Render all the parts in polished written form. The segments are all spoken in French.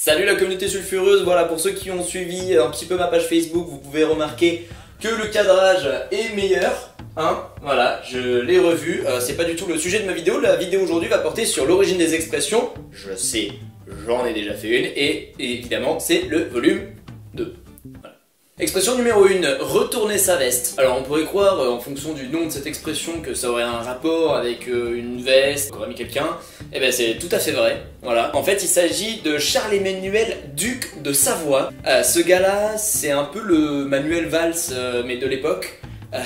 Salut la communauté sulfureuse, voilà, pour ceux qui ont suivi un petit peu ma page Facebook, vous pouvez remarquer que le cadrage est meilleur, hein, voilà, je l'ai revu, c'est pas du tout le sujet de ma vidéo, la vidéo aujourd'hui va porter sur l'origine des expressions, je sais, j'en ai déjà fait une, et évidemment c'est le volume 2. Voilà. Expression numéro 1, retourner sa veste. Alors on pourrait croire, en fonction du nom de cette expression, que ça aurait un rapport avec une veste, qu'aurait mis quelqu'un. Eh ben c'est tout à fait vrai, voilà. En fait il s'agit de Charles-Emmanuel, duc de Savoie. Ce gars-là, c'est un peu le Manuel Valls, mais de l'époque.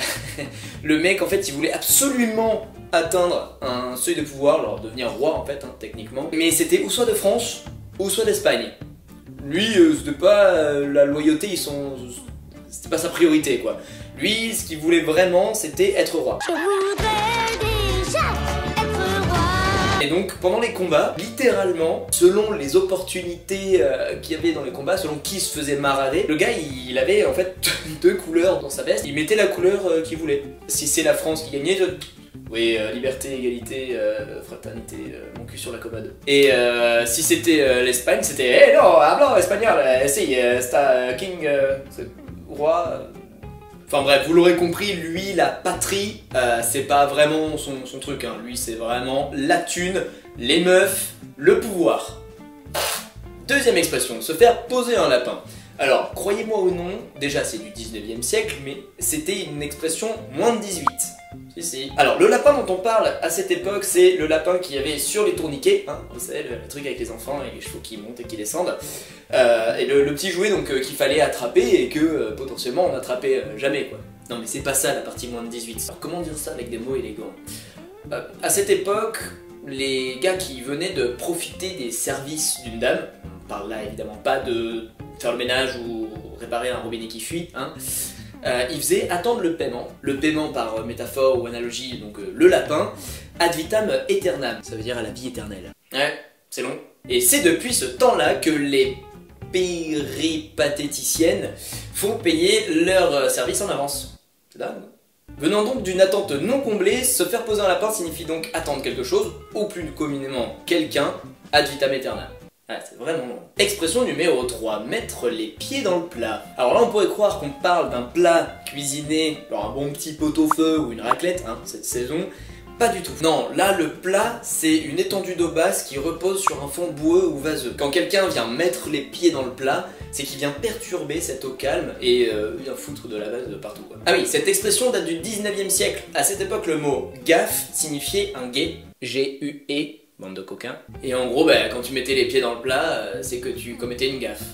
Le mec, en fait, il voulait absolument atteindre un seuil de pouvoir, alors devenir roi en fait, hein, techniquement. Mais c'était ou soit de France, ou soit d'Espagne. Lui, c'était pas la loyauté, c'était pas sa priorité quoi. Lui, ce qu'il voulait vraiment, c'était être roi. Je voudrais déjà être roi. Et donc, pendant les combats, littéralement, selon les opportunités qu'il y avait dans les combats, selon qui se faisait marader, le gars, il avait en fait deux couleurs dans sa veste. Il mettait la couleur qu'il voulait. Si c'est la France qui gagnait, oui, liberté, égalité, fraternité, mon cul sur la commode. Et si c'était l'Espagne, c'était non, hablo espagnol, si, sta king, roi. Enfin bref, vous l'aurez compris, lui, la patrie, c'est pas vraiment son truc, hein. Lui, c'est vraiment la thune, les meufs, le pouvoir. Deuxième expression, se faire poser un lapin. Alors, croyez-moi ou non, déjà c'est du 19e siècle, mais c'était une expression moins de 18. Si. Alors, le lapin dont on parle à cette époque, c'est le lapin qu'il y avait sur les tourniquets, hein, vous savez, le truc avec les enfants et les chevaux qui montent et qui descendent, et le petit jouet donc qu'il fallait attraper et que potentiellement on n'attrapait jamais quoi. Non mais c'est pas ça la partie moins de 18. Alors comment dire ça avec des mots élégants? À cette époque, les gars qui venaient de profiter des services d'une dame, on parle là évidemment pas de faire le ménage ou réparer un robinet qui fuit, hein, il faisait attendre le paiement par métaphore ou analogie, donc le lapin, ad vitam aeternam, ça veut dire à la vie éternelle. Ouais, c'est long. Et c'est depuis ce temps-là que les péripatéticiennes font payer leur service en avance. C'est dingue. Venant donc d'une attente non comblée, se faire poser un lapin signifie donc attendre quelque chose, ou plus communément quelqu'un, ad vitam aeternam. Ouais, c'est vraiment long. Expression numéro 3, mettre les pieds dans le plat. Alors là on pourrait croire qu'on parle d'un plat cuisiné, genre un bon petit pot-au-feu ou une raclette, hein, cette saison. Pas du tout. Non, là le plat c'est une étendue d'eau basse qui repose sur un fond boueux ou vaseux. Quand quelqu'un vient mettre les pieds dans le plat, c'est qu'il vient perturber cette eau calme et vient foutre de la base de partout quoi. Ah oui, cette expression date du 19e siècle. À cette époque le mot gaffe signifiait un gay, G-U-E, bande de coquins. Et en gros, bah, quand tu mettais les pieds dans le plat, c'est que tu commettais une gaffe.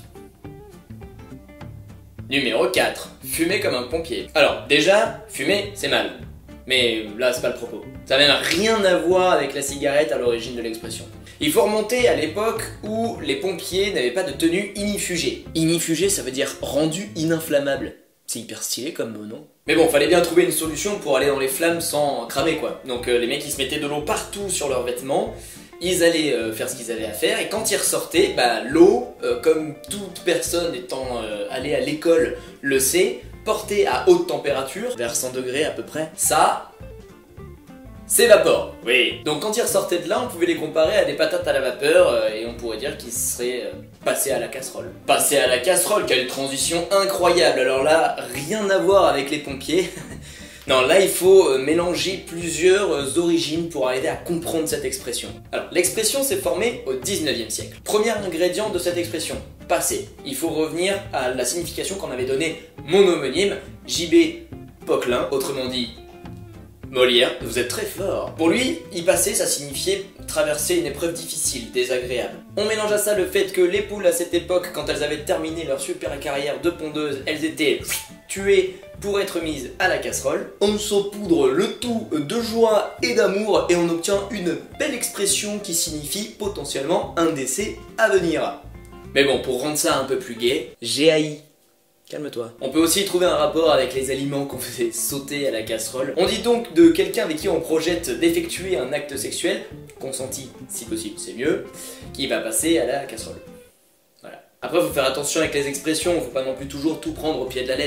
Numéro 4. Fumer comme un pompier. Alors, déjà, fumer, c'est mal. Mais là, c'est pas le propos. Ça n'a même rien à voir avec la cigarette à l'origine de l'expression. Il faut remonter à l'époque où les pompiers n'avaient pas de tenue inifugée. Inifugée, ça veut dire rendu ininflammable. C'est hyper stylé comme mot, non? Mais bon, fallait bien trouver une solution pour aller dans les flammes sans cramer quoi. Donc les mecs ils se mettaient de l'eau partout sur leurs vêtements, ils allaient faire ce qu'ils avaient à faire et quand ils ressortaient, bah l'eau, comme toute personne étant allée à l'école le sait, portée à haute température, vers 100 degrés à peu près, ça s'évapore. Oui. Donc quand ils ressortaient de là, on pouvait les comparer à des patates à la vapeur et on pourrait dire qu'ils seraient passés à la casserole. Passés à la casserole, quelle transition incroyable. Alors là, rien à voir avec les pompiers. Non, là il faut mélanger plusieurs origines pour arriver à comprendre cette expression. Alors, l'expression s'est formée au 19e siècle. Premier ingrédient de cette expression, passer. Il faut revenir à la signification qu'en avait donnée mon homonyme, J.B. Poquelin, autrement dit Molière, vous êtes très fort. Pour lui, y passer, ça signifiait traverser une épreuve difficile, désagréable. On mélange à ça le fait que les poules à cette époque, quand elles avaient terminé leur super carrière de pondeuse, elles étaient tuées pour être mises à la casserole. On saupoudre le tout de joie et d'amour et on obtient une belle expression qui signifie potentiellement un décès à venir. Mais bon, pour rendre ça un peu plus gai, j'ai haï. Calme-toi. On peut aussi trouver un rapport avec les aliments qu'on faisait sauter à la casserole. On dit donc de quelqu'un avec qui on projette d'effectuer un acte sexuel, consenti si possible c'est mieux, qui va passer à la casserole. Voilà. Après faut faire attention avec les expressions, faut pas non plus toujours tout prendre au pied de la lettre.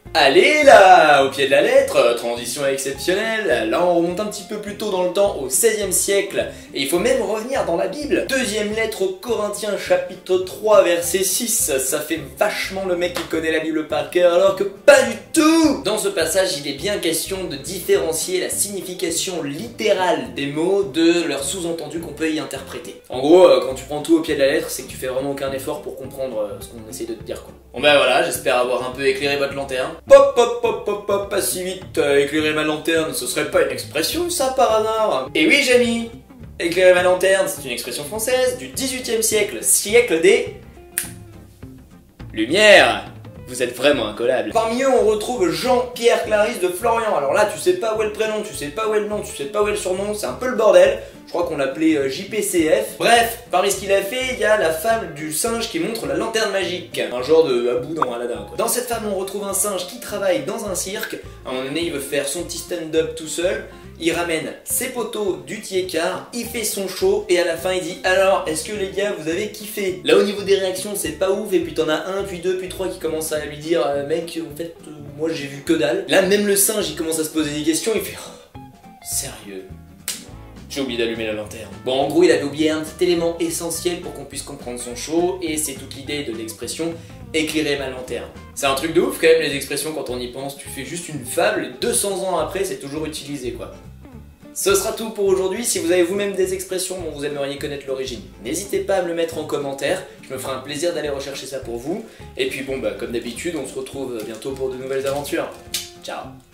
Allez là, au pied de la lettre, transition exceptionnelle, là on remonte un petit peu plus tôt dans le temps, au XVIe siècle, et il faut même revenir dans la Bible. Deuxième lettre aux Corinthiens, chapitre 3, verset 6, ça fait vachement le mec qui connaît la Bible par cœur, alors que pas du tout. Dans ce passage, il est bien question de différencier la signification littérale des mots de leur sous-entendu qu'on peut y interpréter. En gros, quand tu prends tout au pied de la lettre, c'est que tu fais vraiment aucun effort pour comprendre ce qu'on essaie de te dire, quoi. Bon ben voilà, j'espère avoir un peu éclairé votre lanterne. Pop pop pop pop pop, pas si vite, éclairer ma lanterne, ce serait pas une expression ça par hasard? Et oui Jamie, éclairer ma lanterne, c'est une expression française du XVIIIe siècle, siècle des Lumières. Vous êtes vraiment incollable. Parmi eux, on retrouve Jean-Pierre Clarisse de Florian. Alors là, tu sais pas où est le prénom, tu sais pas où est le nom, tu sais pas où est le surnom, c'est un peu le bordel. Je crois qu'on l'appelait JPCF. Bref, parmi ce qu'il a fait, il y a la fable du singe qui montre la lanterne magique. Un genre de Abou dans Aladdin, quoi. Dans cette fable, on retrouve un singe qui travaille dans un cirque. À un moment donné, il veut faire son petit stand-up tout seul. Il ramène ses poteaux du Tiécar, il fait son show et à la fin il dit alors est-ce que les gars vous avez kiffé? Là au niveau des réactions c'est pas ouf et puis t'en as un, puis deux, puis trois qui commencent à lui dire mec en fait moi j'ai vu que dalle. Là même le singe il commence à se poser des questions, il fait oh, sérieux? J'ai oublié d'allumer la lanterne. Bon en gros il avait oublié un petit élément essentiel pour qu'on puisse comprendre son show et c'est toute l'idée de l'expression éclairer ma lanterne. C'est un truc de ouf quand même les expressions quand on y pense, tu fais juste une fable et 200 ans après c'est toujours utilisé quoi. Ce sera tout pour aujourd'hui, si vous avez vous-même des expressions dont vous aimeriez connaître l'origine, n'hésitez pas à me le mettre en commentaire, je me ferai un plaisir d'aller rechercher ça pour vous. Et puis bon bah comme d'habitude on se retrouve bientôt pour de nouvelles aventures. Ciao.